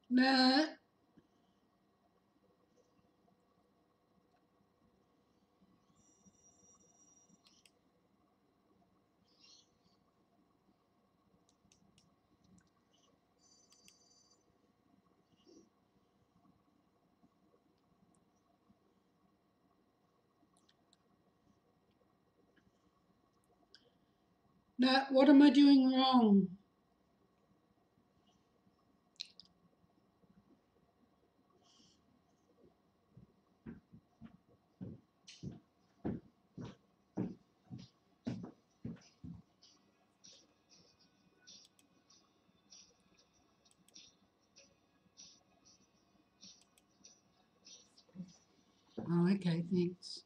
Nah. Nah, what am I doing wrong? Oh, okay, thanks.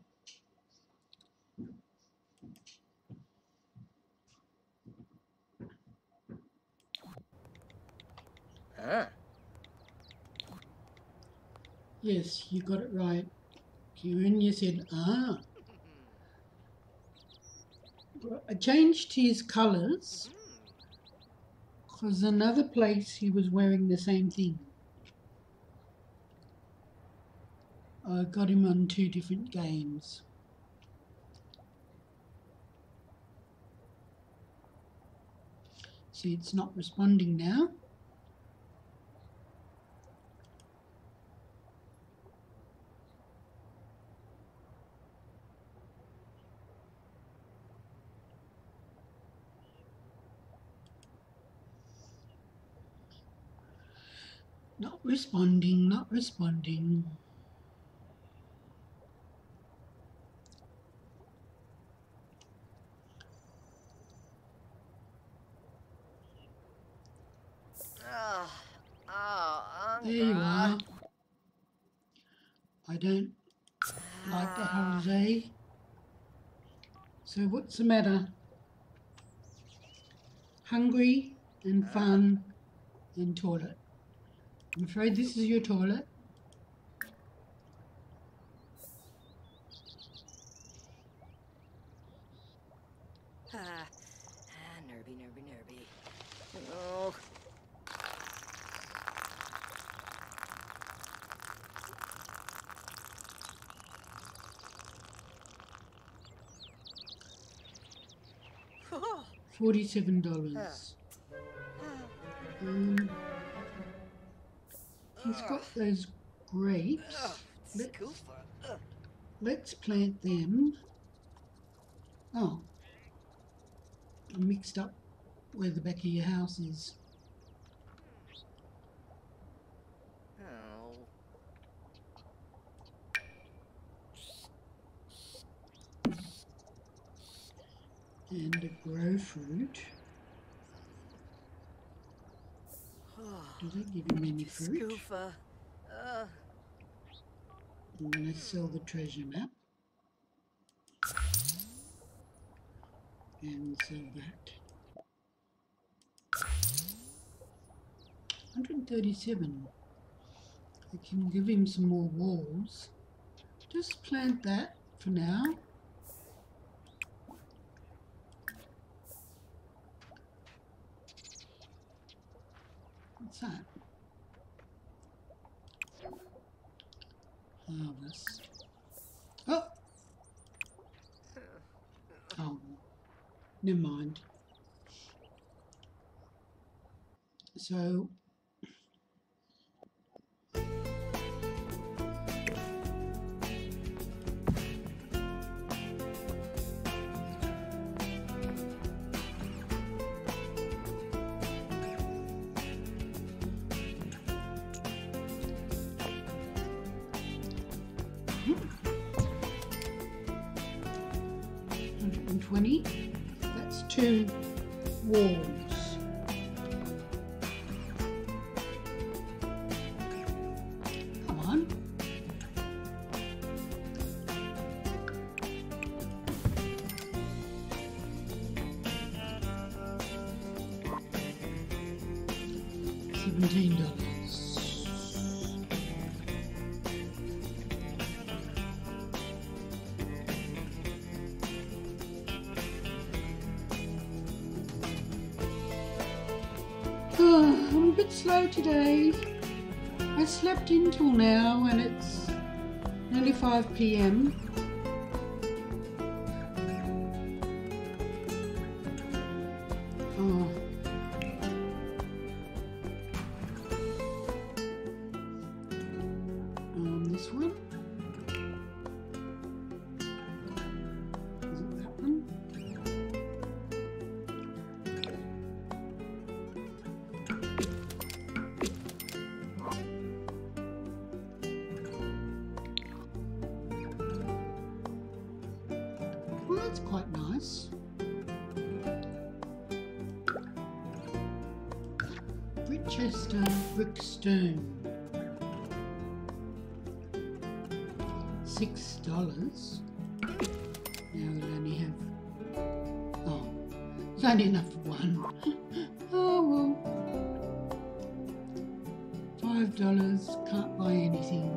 Yes, you got it right. Kieran, you said, ah. I changed his colours because another place he was wearing the same thing. I got him on 2 different games. See, it's not responding now. Not responding, not responding. There you are. I don't like the holiday. So what's the matter? Hungry and fun and toilet. I'm afraid this is your toilet. Nervy. Oh. $47. He's got those grapes. Let's plant them. Oh, I mixed up where the back of your house is. And a grow fruit. Do they give him any fruit? I'm going to sell the treasure map. And sell that. 137. I can give him some more walls. Just plant that for now. What's that? Harvest. Oh! Oh, never mind. So, $120. That's 2 walls. Come on. $17. I'm a bit slow today. I slept in till now and it's nearly 5 p.m. Oh. This one? Is it that one? Well, that's quite nice. Brichester Brickstone. $6. Now we'll only have, oh, it's only enough for one. Oh well. $5, can't buy anything.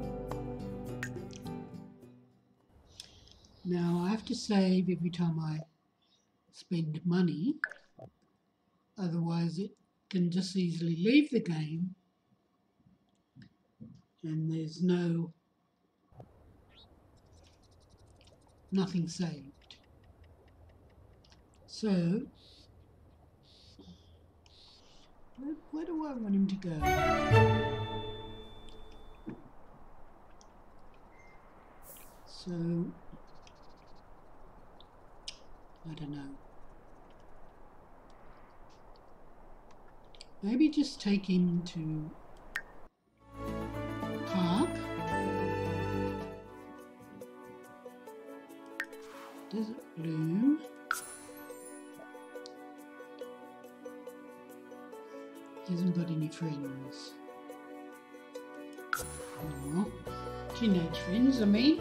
Now I have to save every time I spend money, otherwise it can just easily leave the game and there's nothing saved. So where do I want him to go? So I don't know. Maybe just take him to park. Desert Bloom. He hasn't got any friends. Oh, teenage friends, I mean.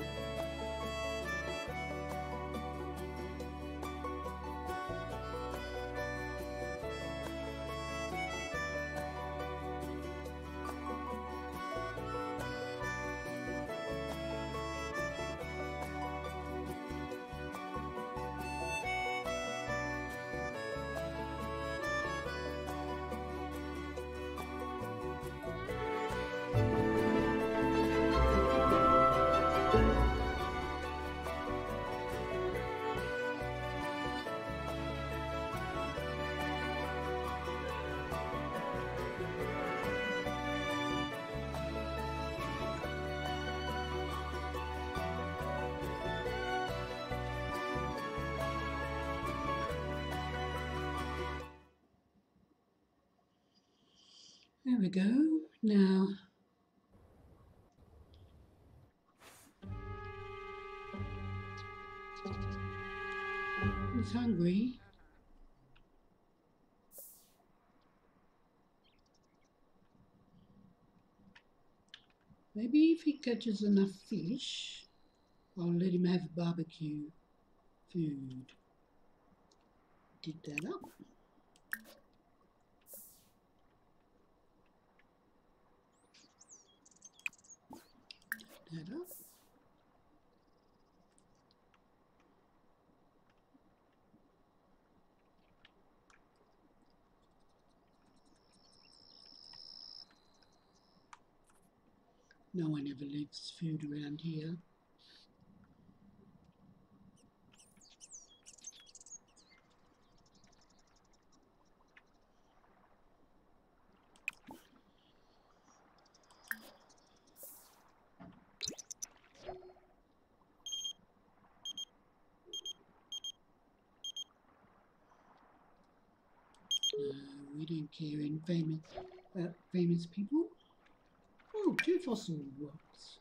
There we go. Now, he's hungry. Maybe if he catches enough fish, I'll let him have barbecue food. Dig that up. That up. No one ever leaves food around here. We don't care in famous people. Oh, 2 fossil rocks.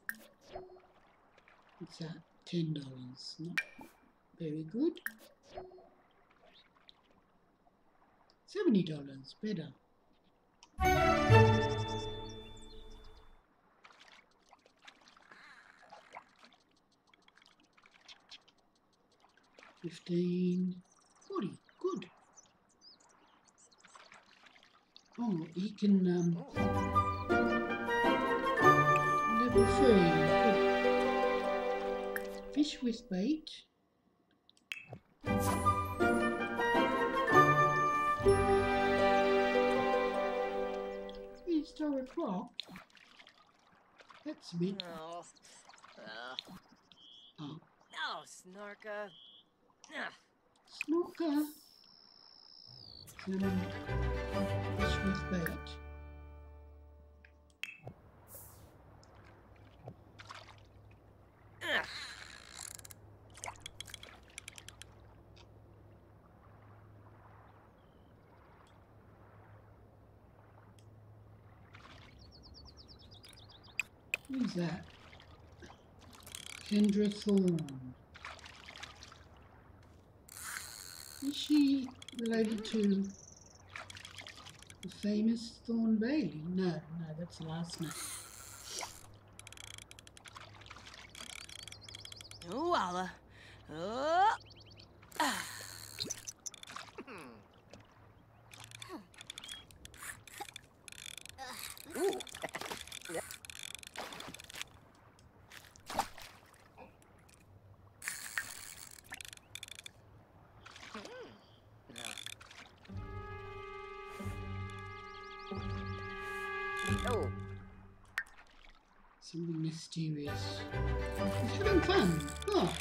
What's that? $10. Not very good. $70. Better. $15. $40. Good. Oh, he can level 3. Good. Fish with bait. Where's star o'clock. That's a bit. Oh. Oh. No, Snorka. Snorker. Fish with bait. Who's that? Kendra Thorne. Is she related to the famous Thorne Bailey? No, no, that's the last name. Oh, Walla. Oh. Ooh. Oh. Something mysterious. He's having fun. Oh.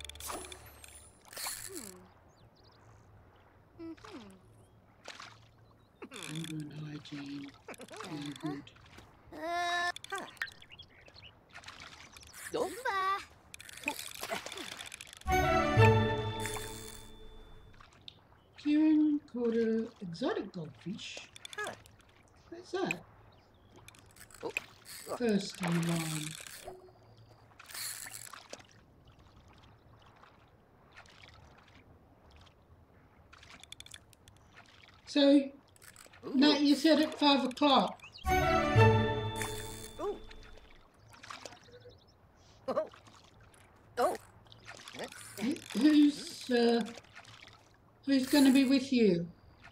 Hunger and hygiene. Very good. Kieran caught an exotic goldfish. Where's that? First on the line. So, Nat, you said at 5 o'clock. Oh. Oh. Oh. Who's going to be with you?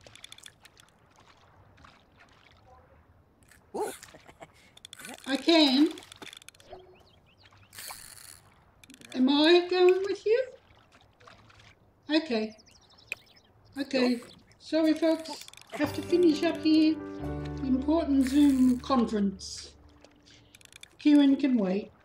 Ooh. I can. Am I going with you? Okay. Okay. Sorry, folks. Have to finish up here. Important Zoom conference. Kieran can wait.